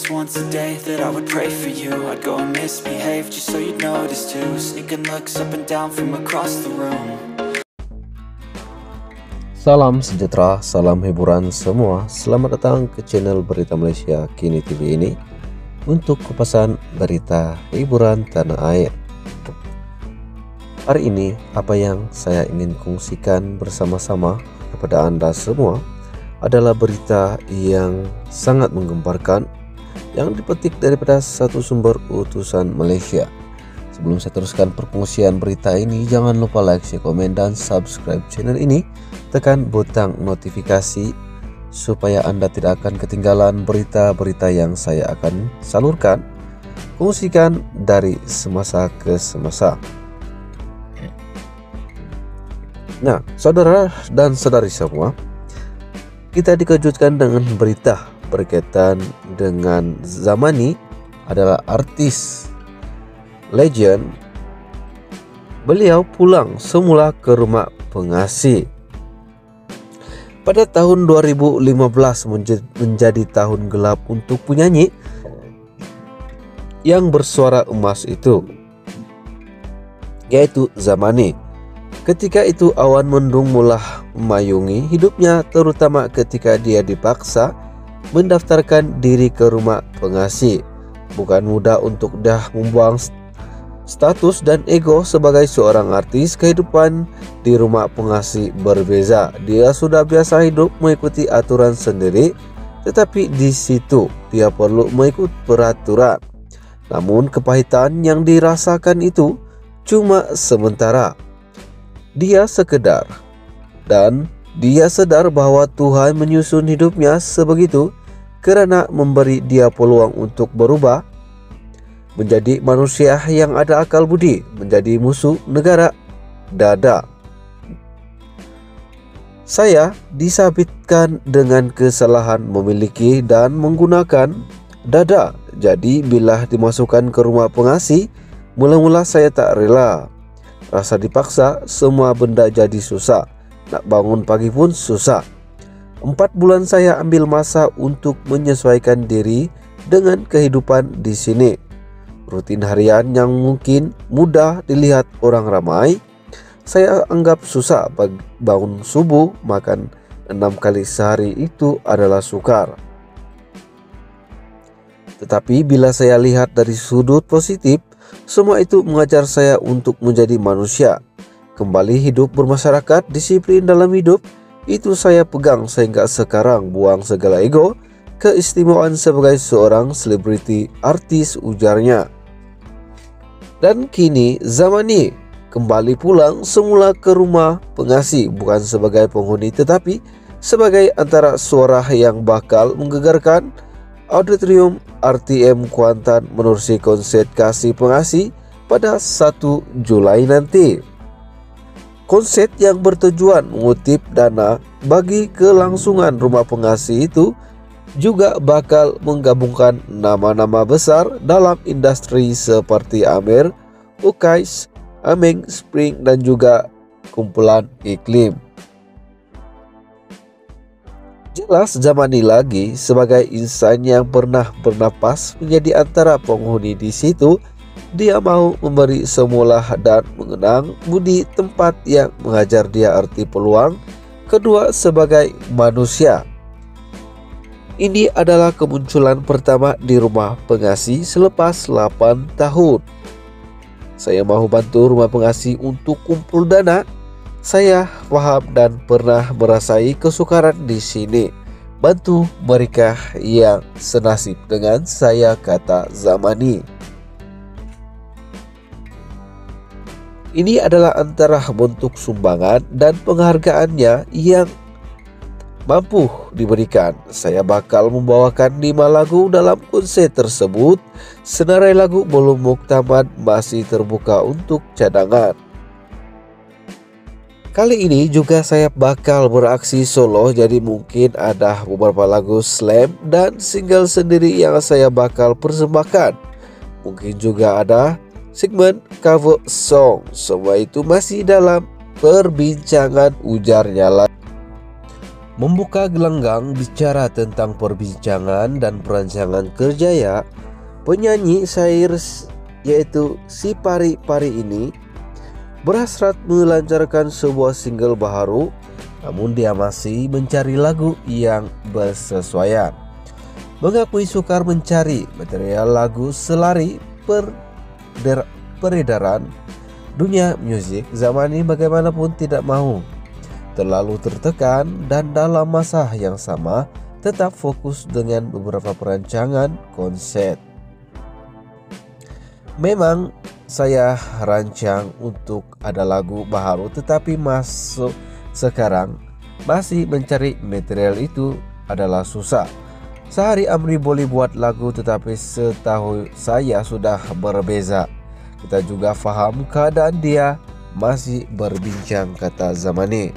was once a day that I would pray for you. I'd go and misbehave just so you'd notice too. Sneaking looks up and down from across the room. Salam sejahtera, salam hiburan semua. Selamat datang ke channel Berita Malaysia Kini TV ini untuk kupasan berita hiburan tanah air. Hari ini apa yang saya ingin kongsikan bersama-sama kepada Anda semua adalah berita yang sangat menggemparkan yang dipetik daripada satu sumber utusan Malaysia. Sebelum saya teruskan perkongsian berita ini, jangan lupa like, share, komen, dan subscribe channel ini. Tekan butang notifikasi supaya Anda tidak akan ketinggalan berita-berita yang saya akan salurkan, kongsikan dari semasa ke semasa. Nah, saudara dan saudari semua, kita dikejutkan dengan berita berkaitan dengan Zamani adalah artis legend. Beliau pulang semula ke rumah pengasih. Pada tahun 2015 menjadi tahun gelap untuk penyanyi yang bersuara emas itu, yaitu Zamani. Ketika itu awan mendung mulai memayungi hidupnya, terutama ketika dia dipaksa mendaftarkan diri ke rumah pengasih. Bukan mudah untuk dah membuang status dan ego sebagai seorang artis. Kehidupan di rumah pengasih berbeza. Dia sudah biasa hidup mengikuti aturan sendiri, tetapi di situ dia perlu mengikut peraturan. Namun kepahitan yang dirasakan itu cuma sementara. Dia sadar bahwa Tuhan menyusun hidupnya sebegitu kerana memberi dia peluang untuk berubah menjadi manusia yang ada akal budi, menjadi musuh negara dada. Saya disabitkan dengan kesalahan memiliki dan menggunakan dada. Jadi bila dimasukkan ke rumah pengasih, mula-mula saya tak rela. Rasa dipaksa, semua benda jadi susah. Nak bangun pagi pun susah. 4 bulan saya ambil masa untuk menyesuaikan diri dengan kehidupan di sini. Rutin harian yang mungkin mudah dilihat orang ramai, saya anggap susah. Bangun subuh, makan 6 kali sehari itu adalah sukar. Tetapi bila saya lihat dari sudut positif, semua itu mengajar saya untuk menjadi manusia. Kembali hidup bermasyarakat, disiplin dalam hidup, itu saya pegang sehingga sekarang. Buang segala ego, keistimewaan sebagai seorang selebriti artis, ujarnya. Dan kini Zamani kembali pulang semula ke rumah pengasih, bukan sebagai penghuni tetapi sebagai antara suara yang bakal menggegarkan auditorium RTM Kuantan menerusi konsert kasih pengasih pada 1 Julai nanti. Konsert yang bertujuan mengutip dana bagi kelangsungan rumah pengasih itu juga bakal menggabungkan nama-nama besar dalam industri seperti Amir, Ukais, Ameng, Spring, dan juga kumpulan Iklim. Jelas Zamani lagi sebagai insan yang pernah bernapas menjadi antara penghuni di situ. Dia mau memberi semula dan mengenang budi tempat yang mengajar dia arti peluang kedua sebagai manusia. Ini adalah kemunculan pertama di rumah pengasih selepas 8 tahun. Saya mau bantu rumah pengasih untuk kumpul dana. Saya paham dan pernah merasai kesukaran di sini. Bantu mereka yang senasib dengan saya, kata Zamani. Ini adalah antara bentuk sumbangan dan penghargaannya yang mampu diberikan. Saya bakal membawakan 5 lagu dalam konser tersebut. Senarai lagu belum muktamad, masih terbuka untuk cadangan. Kali ini juga saya bakal beraksi solo, jadi mungkin ada beberapa lagu slam dan single sendiri yang saya bakal persembahkan. Mungkin juga ada segmen cover song. Semua itu masih dalam perbincangan, ujarnya lagi. Membuka gelanggang bicara tentang perbincangan dan perancangan kerja ya. Penyanyi syair yaitu si Pari-Pari ini berhasrat melancarkan sebuah single baru, namun dia masih mencari lagu yang bersesuaian. Mengakui sukar mencari material lagu selari peredaran dunia musik zaman ini, bagaimanapun tidak mau terlalu tertekan dan dalam masa yang sama tetap fokus dengan beberapa perancangan konsep. Memang saya rancang untuk ada lagu baru, tetapi masuk sekarang masih mencari material itu adalah susah. Sehari Amri boleh buat lagu, tetapi setahu saya sudah berbeza. Kita juga faham keadaan dia masih berbincang, kata Zamani.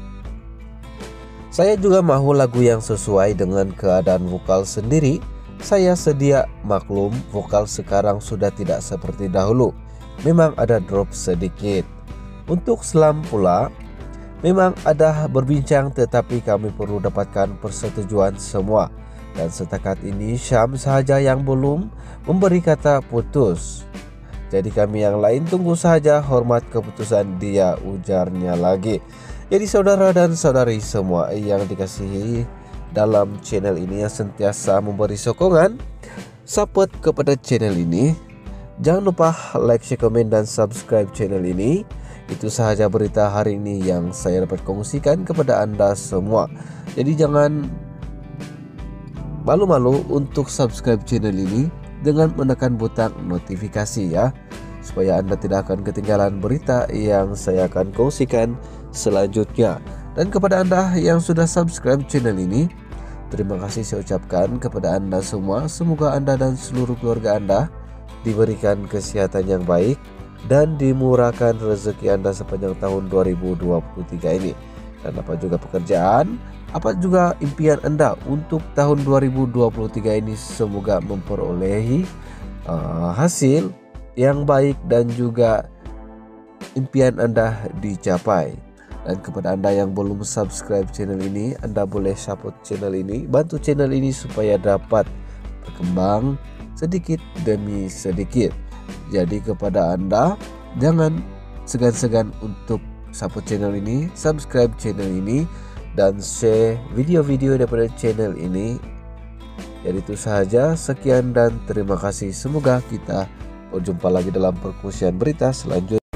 Saya juga mahu lagu yang sesuai dengan keadaan vokal sendiri. Saya sedia maklum vokal sekarang sudah tidak seperti dahulu. Memang ada drop sedikit. Untuk Selam pula, memang ada berbincang, tetapi kami perlu dapatkan persetujuan semua. Dan setakat ini Syam sahaja yang belum memberi kata putus. Jadi kami yang lain tunggu saja, hormat keputusan dia, ujarnya lagi. Jadi saudara dan saudari semua yang dikasihi dalam channel ini, yang sentiasa memberi sokongan support kepada channel ini, jangan lupa like, share, komen, dan subscribe channel ini. Itu sahaja berita hari ini yang saya dapat kongsikan kepada Anda semua. Jadi jangan malu-malu untuk subscribe channel ini dengan menekan butang notifikasi ya, supaya Anda tidak akan ketinggalan berita yang saya akan kongsikan selanjutnya. Dan kepada Anda yang sudah subscribe channel ini, terima kasih saya ucapkan kepada Anda semua. Semoga Anda dan seluruh keluarga Anda diberikan kesehatan yang baik dan dimurahkan rezeki Anda sepanjang tahun 2023 ini. Dan apa juga pekerjaan, apa juga impian Anda untuk tahun 2023 ini, semoga memperolehi hasil yang baik dan juga impian Anda dicapai. Dan kepada Anda yang belum subscribe channel ini, Anda boleh support channel ini, bantu channel ini supaya dapat berkembang sedikit demi sedikit. Jadi kepada Anda, jangan segan-segan untuk support channel ini, subscribe channel ini, dan share video-video daripada channel ini. Jadi itu sahaja, sekian dan terima kasih. Semoga kita berjumpa lagi dalam perkongsian berita selanjutnya.